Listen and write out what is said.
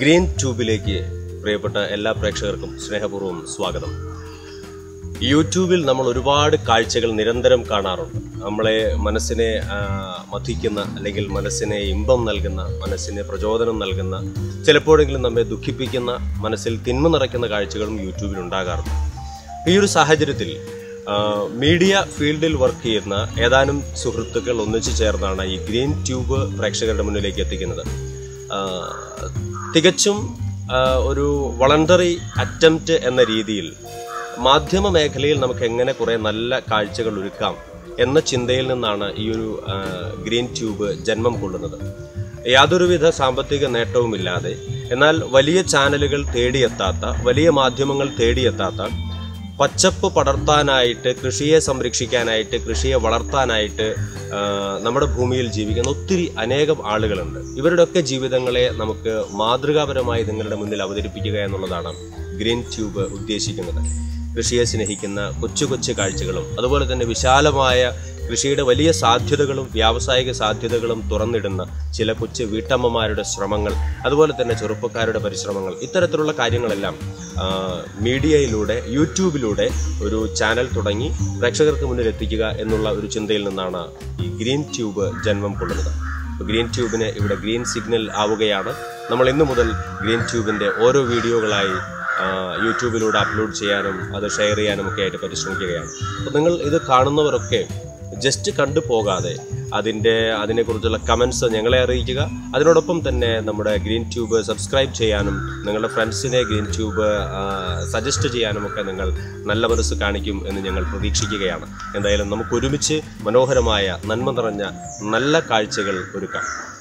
ഗ്രീൻട്യൂബിലേക്ക് പ്രിയപ്പെട്ട എല്ലാ പ്രേക്ഷകർക്കും സ്നേഹപൂർവ്വം സ്വാഗതം. യൂട്യൂബിൽ നമ്മൾ ഒരുപാട് കാഴ്ചകൾ നിരന്തരം കാണാറുണ്ട്. നമ്മളെ മനസ്സിനെ മഥിക്കുന്ന, അല്ലെങ്കിൽ മനസ്സിനെ ഇമ്പം നൽകുന്ന, മനസ്സിന് പ്രചോദനം നൽകുന്ന, ചിലപ്പോഴെങ്കിലും നമ്മെ ദുഃഖിപ്പിക്കുന്ന, മനസ്സിൽ തിന്മ നിറയ്ക്കുന്ന കാഴ്ചകളും യൂട്യൂബിൽ ഉണ്ടാകാറുണ്ട്. ഈ ഒരു സാഹചര്യത്തിൽ മീഡിയ ഫീൽഡിൽ വർക്ക് ചെയ്യുന്ന ഏതാനും സുഹൃത്തുക്കൾ ഒന്നിച്ചു ചേർന്നാണ് ഈ ഗ്രീൻട്യൂബ് പ്രേക്ഷകരുടെ മുന്നിലേക്ക് എത്തിക്കുന്നത്. തികച്ചും ഒരു വോളണ്ടറി അറ്റംപ്റ്റ് എന്ന രീതിയിൽ മാധ്യമ മേഖലയിൽ നമുക്ക് എങ്ങനെ കുറേ നല്ല കാഴ്ചകൾ ഒരുക്കാം എന്ന ചിന്തയിൽ നിന്നാണ് ഈ ഒരു ഗ്രീൻട്യൂബ് ജന്മം കൊള്ളുന്നത്. യാതൊരുവിധ സാമ്പത്തിക നേട്ടവുമില്ലാതെ, എന്നാൽ വലിയ ചാനലുകൾ തേടിയെത്താത്ത, വലിയ മാധ്യമങ്ങൾ തേടിയെത്താത്ത, പച്ചപ്പ് പടർത്താനായിട്ട്, കൃഷിയെ സംരക്ഷിക്കാനായിട്ട്, കൃഷിയെ വളർത്താനായിട്ട് നമ്മുടെ ഭൂമിയിൽ ജീവിക്കുന്ന അനേകം ആളുകളുണ്ട്. ഇവരുടെയൊക്കെ ജീവിതങ്ങളെ നമുക്ക് മാതൃകാപരമായി നിങ്ങളുടെ മുന്നിൽ അവതരിപ്പിക്കുക എന്നുള്ളതാണ് ഗ്രീൻട്യൂബ് ഉദ്ദേശിക്കുന്നത്. കൃഷിയെ സ്നേഹിക്കുന്ന കൊച്ചു കൊച്ചു കാഴ്ചകളും, അതുപോലെ തന്നെ വിശാലമായ കൃഷിയുടെ വലിയ സാധ്യതകളും വ്യാവസായിക സാധ്യതകളും തുറന്നിടുന്ന ചില കൊച്ചു വീട്ടമ്മമാരുടെ ശ്രമങ്ങൾ, അതുപോലെ തന്നെ ചെറുപ്പക്കാരുടെ പരിശ്രമങ്ങൾ, ഇത്തരത്തിലുള്ള കാര്യങ്ങളെല്ലാം മീഡിയയിലൂടെ, യൂട്യൂബിലൂടെ ഒരു ചാനൽ തുടങ്ങി പ്രേക്ഷകർക്ക് മുന്നിൽ എത്തിക്കുക എന്നുള്ള ഒരു ചിന്തയിൽ നിന്നാണ് ഈ ഗ്രീൻട്യൂബ് ജന്മം കൊള്ളുന്നത്. ഗ്രീൻട്യൂബിന് ഇവിടെ ഗ്രീൻ സിഗ്നൽ ആവുകയാണ്. നമ്മൾ ഇന്നു മുതൽ ഗ്രീൻട്യൂബിൻ്റെ ഓരോ വീഡിയോകളായി യൂട്യൂബിലൂടെ അപ്ലോഡ് ചെയ്യാനും അത് ഷെയർ ചെയ്യാനും ഒക്കെ ആയിട്ട് പരിശ്രമിക്കുകയാണ്. അപ്പോൾ നിങ്ങൾ ഇത് കാണുന്നവരൊക്കെ ജസ്റ്റ് കണ്ടു പോകാതെ അതിനെക്കുറിച്ചുള്ള കമൻസ് ഞങ്ങളെ അറിയിക്കുക. അതിനോടൊപ്പം തന്നെ നമ്മുടെ ഗ്രീൻട്യൂബ് സബ്സ്ക്രൈബ് ചെയ്യാനും നിങ്ങളുടെ ഫ്രണ്ട്സിനെ ഗ്രീൻട്യൂബ് സജസ്റ്റ് ചെയ്യാനും ഒക്കെ നിങ്ങൾ നല്ല മനസ്സ് കാണിക്കും എന്ന് ഞങ്ങൾ പ്രതീക്ഷിക്കുകയാണ്. എന്തായാലും നമുക്ക് ഒരുമിച്ച് മനോഹരമായ, നന്മ നിറഞ്ഞ നല്ല കാഴ്ചകൾ ഒരുക്കാം.